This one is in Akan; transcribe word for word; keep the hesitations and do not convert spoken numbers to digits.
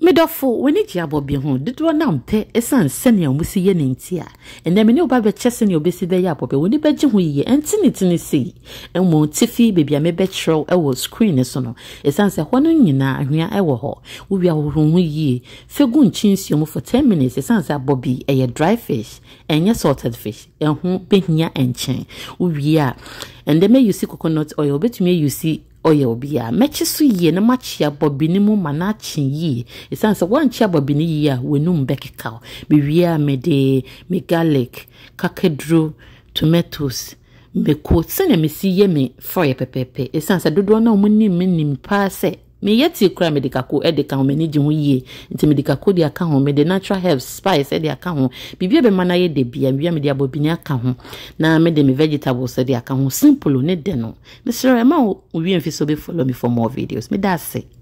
Medofo when it aborbi ho dodo na mpe esan sene amusi ye ne ntia ende me ne oba be chese ne obesi be ya aborbi woni beje ho yiye enti ne tini sei enwo tifi bebia me be chro e wo screen so no esan se hono nyina ahwea e wo ho wo bia wo ho yiye fegu nchinsi omo for ten minutes esan se aborbi e ye dry fish enye salted fish enho behia enchen wo wia ende me use coconut oil betumi use oil bia mechi so yie na machi aborbi ni mu manachi yie esan se wan chi aborbi ni yie a wenum bekeka me wia me de me garlic kakedru tomatoes me ko sene me si ye me foye pepepe esan se dodo na omuni me nim pa se me yeti kura me de kako e de kan me ni ji ho yie nti me de kako de aka ho me de natural herbs spice e de aka ho bibia be mana ye de bia bia me de aborbi ni aka ho na me de me vegetables e de aka ho simple ne de no me sure ma o wi enfi so be follow me for more videos me da say